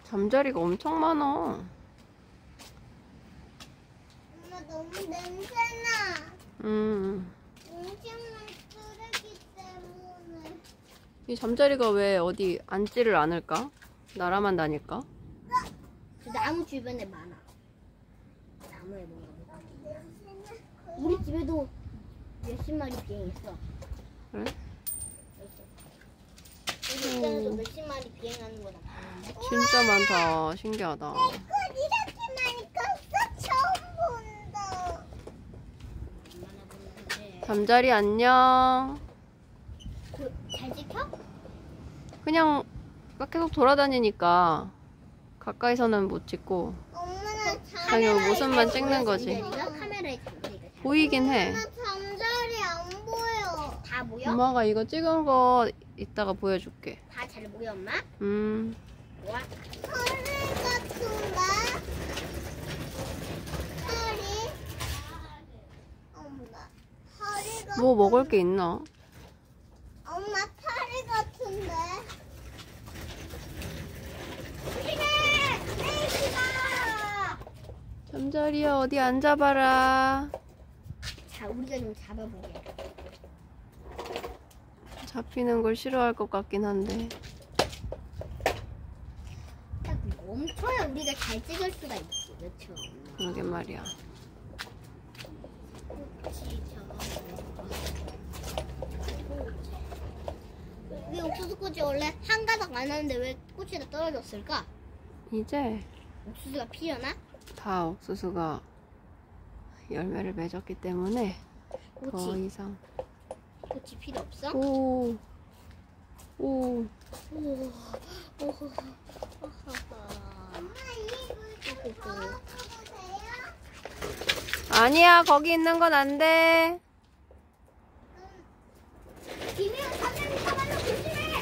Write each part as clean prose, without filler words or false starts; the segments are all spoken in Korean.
잠자리가 엄청 많아. 엄마 너무 냄새나. 음식물 쓰레기 때문에. 이 잠자리가 왜 어디 앉지를 않을까? 날아만 다닐까? 그 나무 주변에 많아. 나무에 뭔가 우리 집에도 몇십 마리 비행 있어. 그래? 우리 집에서 몇십 마리 비행하는 거다 봤는데. 진짜 많다. 신기하다. 이렇게 많이 컸어. 처음 본다. 얼마나 보는 건데. 잠자리 안녕. 잘 지켜? 그냥 계속 돌아다니니까 가까이서는 못 찍고 엄마는 그냥 모습만 찍는 거지. 카메라에 잠자리가 잘 보이긴 해. 잠자리 안 보여. 다 보여? 엄마가 이거 찍은 거 이따가 보여줄게. 다 잘 보여 엄마? 와. 허리 같은가? 허리? 엄마. 허리 같은. 뭐 먹을 게 있나? 엄마 파리 같은데. 잠자리야 어디 앉아봐라. 자 우리가 좀 잡아보게. 잡히는 걸 싫어할 것 같긴 한데. 딱 멈춰야 우리가 잘 찍을 수가 있지. 그렇죠? 그러게 말이야. 왜 옥수수 꽃이 원래 한 가닥 많았는데 왜 꽃이 다 떨어졌을까? 이제 옥수수가 피려나? 다 옥수수가 열매를 맺었기 때문에 더 꽃이 이상. 꽃이 필요 없어? 오. 오. 오. 엄마 이불 걸어줘도 돼요? 아니야 거기 있는 건 안 돼. 김희영 사장님 사발로 조심해!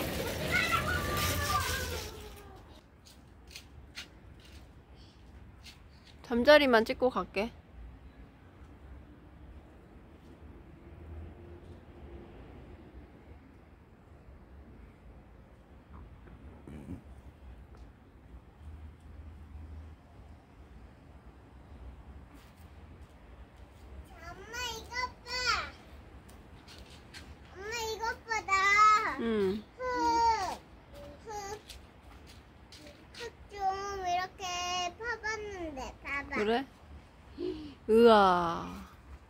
잠자리만 찍고 갈게. 엄마 이것 봐. 엄마 이것 봐 나. 흙좀 이렇게 파봤는데 봐봐. 그래? 으아.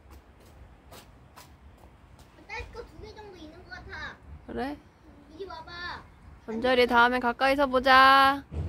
딸 거 2개 정도 있는 것 같아. 그래? 이리 와봐. 잠자리 다음에 가까이서 보자.